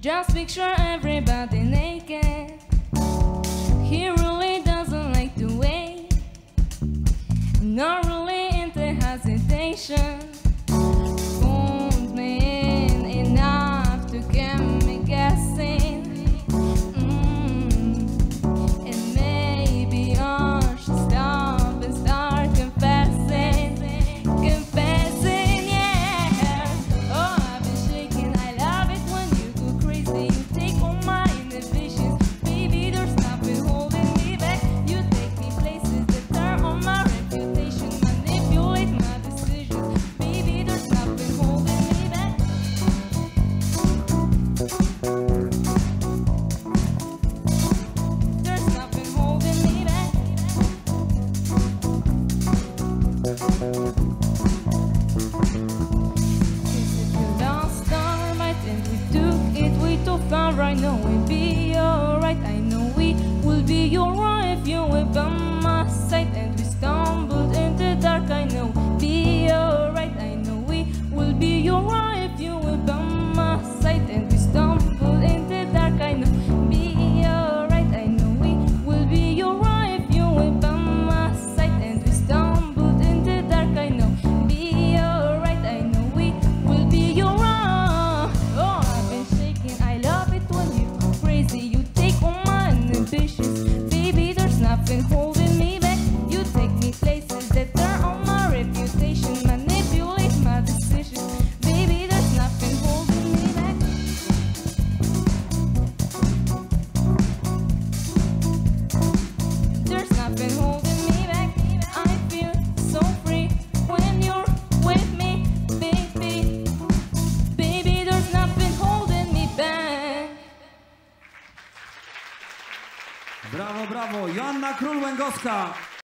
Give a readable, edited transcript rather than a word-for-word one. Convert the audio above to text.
Just picture everybody naked. He really doesn't like to wait, not really into hesitation. Won't mean enough to get me guessing. And maybe I should stop and start confessing, yeah. Oh, I've been shaking. I love it when you go crazy. You take all my inhibitions, baby. There's nothing holding me back. You take me places that turn on my reputation, manipulate my decisions, baby. There's nothing holding me back. There's nothing holding me back. Cause if you lost our might and we took it way too far, I know we'll be alright. I know we will be alright if you were by my side. And we stumbled in the dark, I know be alright. I know we will be alright if you were by my side. And we stumbled in the dark, I know be alright. I know we will be alright if you were by my side. And we stumbled in the dark, I know be alright. I know we will be alright. Oh, I've been shaking. I love it when you go crazy. You take all my inhibitions, baby. There's nothing holding me back. You take me places that turn on my reputation, manipulate my decisions, baby. There's nothing holding me back. There's nothing holding me back. I feel so free when you're with me, baby. Baby, there's nothing holding me back. Brawo, brawo! Joanna Król-Łęgowska.